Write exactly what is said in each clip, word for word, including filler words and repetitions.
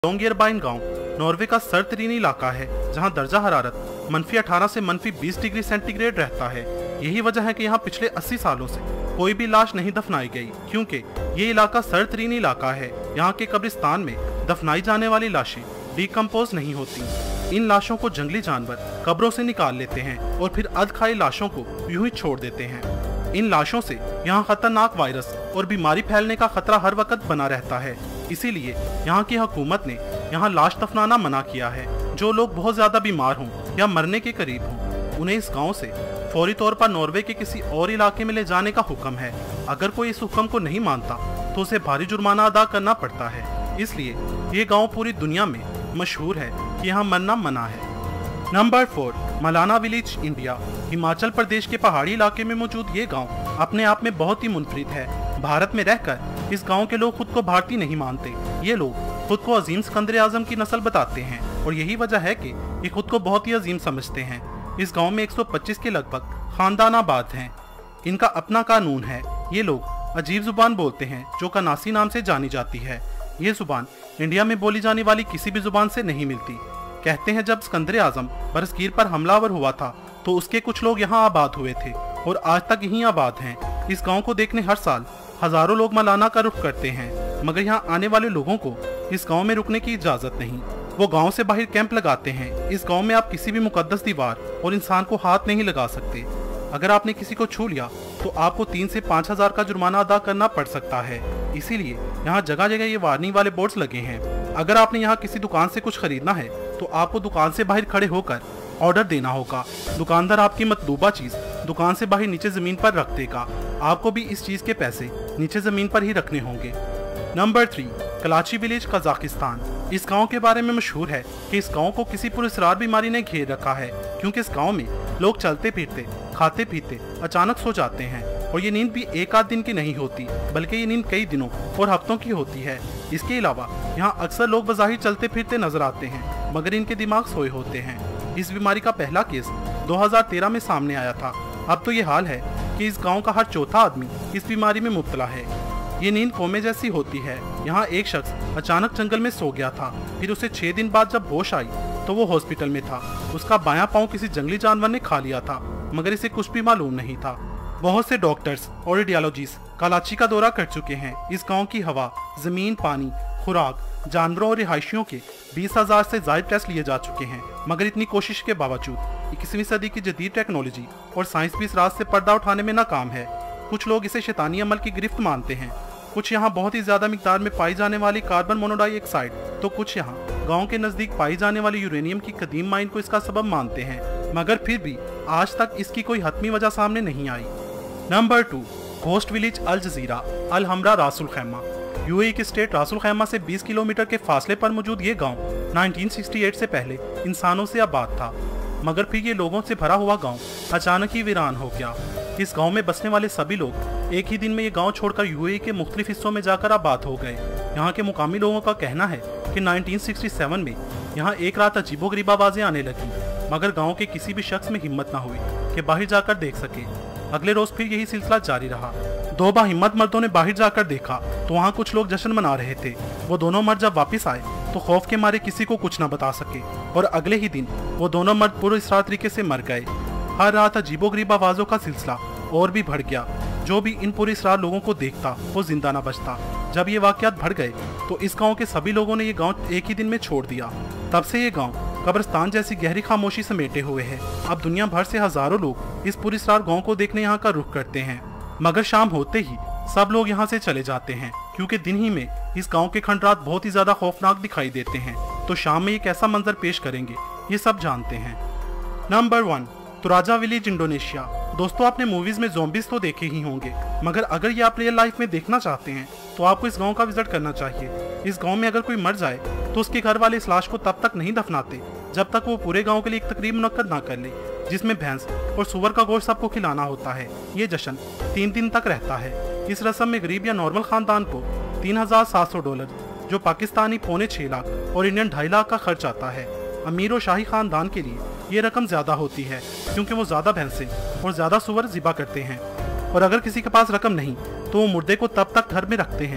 लोंगेरबाइन गांव नॉर्वे का सर्दतरीन इलाका है जहां दर्जा हरारत मनफी अठारह से मनफी बीस डिग्री सेंटीग्रेड रहता है। यही वजह है कि यहां पिछले अस्सी सालों से कोई भी लाश नहीं दफनाई गई, क्योंकि ये इलाका सर्दतरीन इलाका है। यहाँ के कब्रिस्तान में दफनाई जाने वाली लाशें डिकम्पोज नहीं होती। इन लाशों को जंगली जानवर कब्रों से निकाल लेते हैं और फिर अध खाई लाशों को यूं ही छोड़ देते हैं। इन लाशों से यहाँ खतरनाक वायरस और बीमारी फैलने का खतरा हर वक्त बना रहता है। इसीलिए यहाँ की हुकूमत ने यहाँ लाश दफनाना मना किया है। जो लोग बहुत ज्यादा बीमार हों या मरने के करीब हों, उन्हें इस गांव से फौरी तौर पर नॉर्वे के किसी और इलाके में ले जाने का हुक्म है। अगर कोई इस हुक्म को नहीं मानता तो उसे भारी जुर्माना अदा करना पड़ता है। इसलिए ये गांव पूरी दुनिया में मशहूर है कि यहाँ मरना मना है। Number four, Malana village, India. Himachal Pradesh के पहाड़ी इलाके में मौजूद ये गांव अपने आप में बहुत ही मुनफरिद है। भारत में रहकर इस गांव के लोग खुद को भारतीय नहीं मानते। ये लोग खुद को अजीम सिकंदर आजम की नस्ल बताते हैं और यही वजह है कि ये खुद को बहुत ही अजीम समझते हैं। इस गांव में एक सौ पच्चीस के लगभग खानदान आबाद हैं। इनका अपना कानून है। ये लोग अजीब जुबान बोलते हैं जो कनासी नाम से जानी जाती है। ये जुबान इंडिया में बोली जाने वाली किसी भी जुबान से नहीं मिलती। कहते हैं जब सिकंदर आजम बरसगीर पर हमलावर हुआ था तो उसके कुछ लोग यहाँ आबाद हुए थे और आज तक यहीं आबाद हैं। इस गांव को देखने हर साल हजारों लोग मलाना का रुख करते हैं, मगर यहाँ आने वाले लोगों को इस गांव में रुकने की इजाजत नहीं। वो गांव से बाहर कैंप लगाते हैं। इस गांव में आप किसी भी मुकद्दस दीवार और इंसान को हाथ नहीं लगा सकते। अगर आपने किसी को छू लिया तो आपको तीन से पाँच हजार का जुर्माना अदा करना पड़ सकता है। इसीलिए यहाँ जगह जगह ये वार्निंग वाले बोर्ड्स लगे हैं। अगर आपने यहाँ किसी दुकान से कुछ खरीदना है तो आपको दुकान से बाहर खड़े होकर ऑर्डर देना होगा। दुकानदार आपकी मतलूबा चीज दुकान से बाहर नीचे जमीन पर रख देगा। आपको भी इस चीज के पैसे नीचे जमीन पर ही रखने होंगे। Number three, Kalachi village, Kazakhstan. इस गांव के बारे में मशहूर है कि इस गांव को किसी पुरस्कार बीमारी ने घेर रखा है, क्योंकि इस गांव में लोग चलते फिरते खाते पीते अचानक सो जाते हैं और ये नींद भी एक आध दिन की नहीं होती, बल्कि ये नींद कई दिनों और हफ्तों की होती है। इसके अलावा यहाँ अक्सर लोग बज़ाहिर चलते फिरते नजर आते हैं, मगर इनके दिमाग सोए होते हैं। इस बीमारी का पहला केस दो हज़ार तेरह में सामने आया था। अब तो ये हाल है कि इस गांव का हर चौथा आदमी इस बीमारी में मुब्तला है। ये नींद कोमे जैसी होती है। यहाँ एक शख्स अचानक जंगल में सो गया था, फिर उसे छह दिन बाद जब होश आई तो वो हॉस्पिटल में था। उसका बायां पांव किसी जंगली जानवर ने खा लिया था, मगर इसे कुछ भी मालूम नहीं था। बहुत से डॉक्टर्स और रेडियोलॉजिस्ट कराची का दौरा कर चुके हैं। इस गांव की हवा, जमीन, पानी, खुराक, जानवरों और रिहायशियों के बीस हजार से ज्यादा टेस्ट लिए जा चुके हैं, मगर इतनी कोशिश के बावजूद इक्कीसवीं सदी की जदीद टेक्नोलॉजी और साइंस भी इस राज से पर्दा उठाने में नाकाम है। कुछ लोग इसे शैतानी अमल की गिरफ्त मानते हैं, कुछ यहाँ बहुत ही ज्यादा मिकदार में पाई जाने वाली कार्बन मोनोडाइऑक्साइड, तो कुछ यहाँ गांव के नजदीक पाई जाने वाली यूरेनियम की कदीम माइन को इसका सबब मानते हैं, मगर फिर भी आज तक इसकी कोई हतमी वजह सामने नहीं आई। Number two, ghost village, Al Jazira, Al Hamra, Ras al खैमा। यूएई के स्टेट रासुल खैमा से बीस किलोमीटर के फासले पर मौजूद ये गांव उन्नीस सौ अड़सठ से पहले इंसानों से आबाद था, मगर फिर ये लोगों से भरा हुआ गांव अचानक ही वीरान हो गया। इस गांव में बसने वाले सभी लोग एक ही दिन में ये गांव छोड़कर यूएई के मुख्तलिफ हिस्सों में जाकर आबाद हो गए। यहाँ के मुकामी लोगों का कहना है कि उन्नीस सौ सड़सठ में यहाँ एक रात अजीबोगरीब आवाजें आने लगी, मगर गाँव के किसी भी शख्स में हिम्मत न हुई कि बाहर जाकर देख सके। अगले रोज फिर यही सिलसिला जारी रहा। दो बाहिम्मत मर्दों ने बाहर जाकर देखा तो वहाँ कुछ लोग जश्न मना रहे थे। वो दोनों मर्द जब वापस आए तो खौफ के मारे किसी को कुछ न बता सके और अगले ही दिन वो दोनों मर्द पूरे इस तरीके से मर गए। हर रात अजीबोगरीब आवाजों का सिलसिला और भी बढ़ गया। जो भी इन पूरे इसरार लोगों को देखता वो जिंदा न बचता। जब ये वाकयात बढ़ गए तो इस गांव के सभी लोगों ने ये गांव एक ही दिन में छोड़ दिया। तब से ये गांव कब्रिस्तान जैसी गहरी खामोशी समेटे हुए है। अब दुनिया भर से हजारों लोग इस पूरी इसरार गांव को देखने यहाँ का रुख करते हैं, मगर शाम होते ही सब लोग यहाँ से चले जाते हैं, क्योंकि दिन ही में इस गांव के खंडरात बहुत ही ज्यादा खौफनाक दिखाई देते हैं। तो शाम में ये कैसा मंजर पेश करेंगे ये सब जानते हैं। Number one, Toraja village, Indonesia. दोस्तों, आपने मूवीज में ज़ॉम्बीज तो देखे ही होंगे, मगर अगर ये आप रियल लाइफ में देखना चाहते हैं तो आपको इस गांव का विजिट करना चाहिए। इस गांव में अगर कोई मर जाए तो उसके घर वाले इस लाश को तब तक नहीं दफनाते जब तक वो पूरे गांव के लिए एक तकरीब मुनक्कद ना कर ले, जिसमें भैंस और सुअर का गोश्त सबको खिलाना होता है। ये जश्न तीन दिन तक रहता है। इस रस्म में गरीब या नॉर्मल खानदान को तीन हजार सात सौ डॉलर, जो पाकिस्तानी पौने छह लाख और इंडियन ढाई लाख का खर्च आता है। अमीर और शाही खानदान के लिए ये रकम ज्यादा होती है, क्योंकि वो ज्यादा भैंसें और ज्यादा सुअर ज़िबा करते हैं। और अगर किसी के पास रकम नहीं तो वो मुर्दे को तब तक घर में रखते हैं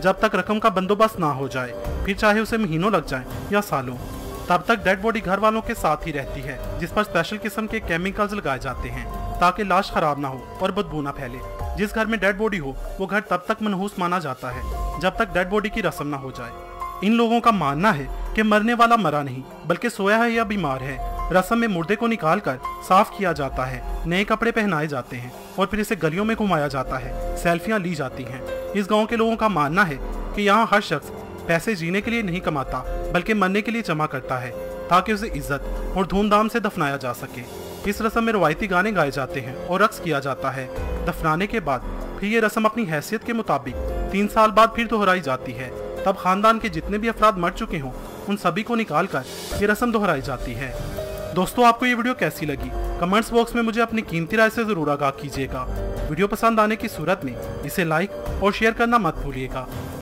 जब तक रकम का बंदोबस्त ना हो जाए, फिर चाहे उसे महीनों लग जाएं या सालों। तब तक डेड बॉडी घर वालों के साथ ही रहती है, जिस पर स्पेशल किस्म के केमिकल्स लगाए जाते हैं ताकि लाश खराब ना हो और बदबू ना फैले। जिस घर में डेड बॉडी हो वो घर तब तक मनहूस माना जाता है जब तक डेड बॉडी की रस्म ना हो जाए। इन लोगों का मानना है कि मरने वाला मरा नहीं बल्कि सोया है या बीमार है। रस्म में मुर्दे को निकाल कर साफ किया जाता है, नए कपड़े पहनाए जाते हैं और फिर इसे गलियों में घुमाया जाता है, सेल्फियां ली जाती हैं। इस गांव के लोगों का मानना है कि यहाँ हर शख्स पैसे जीने के लिए नहीं कमाता बल्कि मरने के लिए जमा करता है ताकि उसे इज्जत और धूमधाम से दफनाया जा सके। इस रस्म में रवायती गाने गाए जाते हैं और रक्स किया जाता है। दफनाने के बाद फिर ये रस्म अपनी हैसियत के मुताबिक तीन साल बाद फिर दोहराई जाती है। तब खानदान के जितने भी अफराद मर चुके हों उन सभी को निकाल कर ये रस्म दोहराई जाती है। दोस्तों, आपको ये वीडियो कैसी लगी कमेंट्स बॉक्स में मुझे अपनी कीमती राय से जरूर आगाह कीजिएगा। वीडियो पसंद आने की सूरत में इसे लाइक और शेयर करना मत भूलिएगा।